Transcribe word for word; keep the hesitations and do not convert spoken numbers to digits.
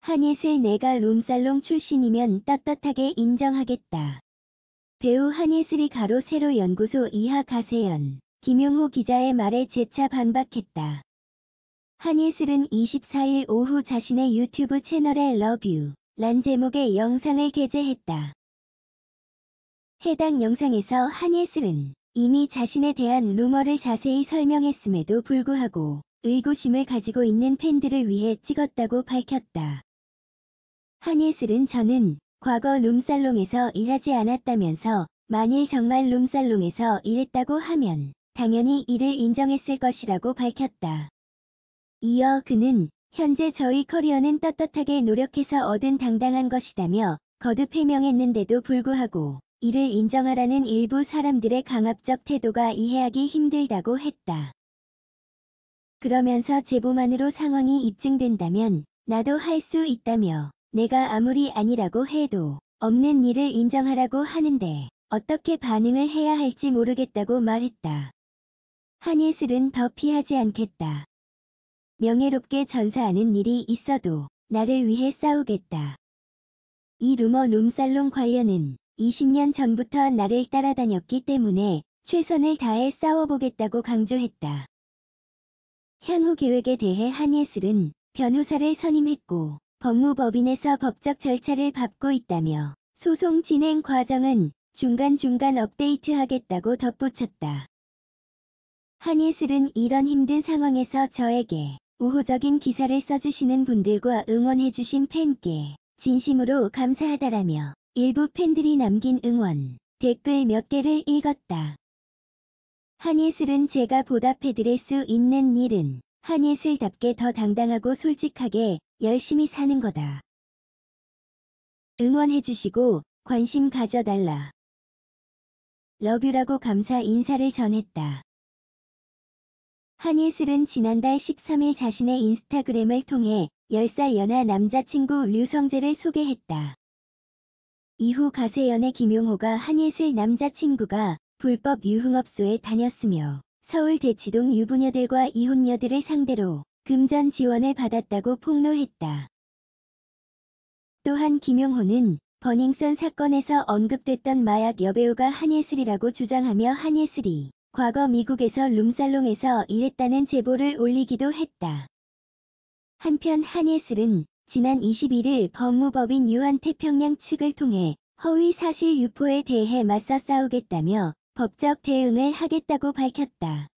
한예슬 내가 룸살롱 출신이면 떳떳하게 인정하겠다. 배우 한예슬이 가로 세로 연구소 이하 가세연, 김용호 기자의 말에 재차 반박했다. 한예슬은 이십사일 오후 자신의 유튜브 채널에 러뷰 란 제목의 영상을 게재했다. 해당 영상에서 한예슬은 이미 자신에 대한 루머를 자세히 설명했음에도 불구하고 의구심을 가지고 있는 팬들을 위해 찍었다고 밝혔다. 한예슬은 저는 과거 룸살롱에서 일하지 않았다면서 만일 정말 룸살롱에서 일했다고 하면 당연히 이를 인정했을 것이라고 밝혔다. 이어 그는 현재 저희 커리어는 떳떳하게 노력해서 얻은 당당한 것이다며 거듭 해명했는데도 불구하고 이를 인정하라는 일부 사람들의 강압적 태도가 이해하기 힘들다고 했다. 그러면서 제보만으로 상황이 입증된다면 나도 할 수 있다며 내가 아무리 아니라고 해도 없는 일을 인정하라고 하는데 어떻게 반응을 해야 할지 모르겠다고 말했다. 한예슬은 더 피하지 않겠다. 명예롭게 전사하는 일이 있어도 나를 위해 싸우겠다. 이 루머 룸살롱 관련은 이십 년 전부터 나를 따라다녔기 때문에 최선을 다해 싸워보겠다고 강조했다. 향후 계획에 대해 한예슬은 변호사를 선임했고 법무법인에서 법적 절차를 밟고 있다며 소송 진행 과정은 중간중간 업데이트하겠다고 덧붙였다. 한예슬은 이런 힘든 상황에서 저에게 우호적인 기사를 써주시는 분들과 응원해주신 팬께 진심으로 감사하다라며 일부 팬들이 남긴 응원, 댓글 몇 개를 읽었다. 한예슬은 제가 보답해드릴 수 있는 일은 한예슬답게 더 당당하고 솔직하게 열심히 사는 거다. 응원해주시고 관심 가져달라. 러뷰라고 감사 인사를 전했다. 한예슬은 지난달 십삼일 자신의 인스타그램을 통해 열 살 연하 남자친구 류성재를 소개했다. 이후 가세연의 김용호가 한예슬 남자친구가 불법 유흥업소에 다녔으며 서울 대치동 유부녀들과 이혼녀들을 상대로 금전 지원을 받았다고 폭로했다. 또한 김용호는 버닝썬 사건에서 언급됐던 마약 여배우가 한예슬이라고 주장하며 한예슬이 과거 미국에서 룸살롱에서 일했다는 제보를 올리기도 했다. 한편 한예슬은 지난 이십일일 법무법인 유한태평양 측을 통해 허위 사실 유포에 대해 맞서 싸우겠다며 법적 대응을 하겠다고 밝혔다.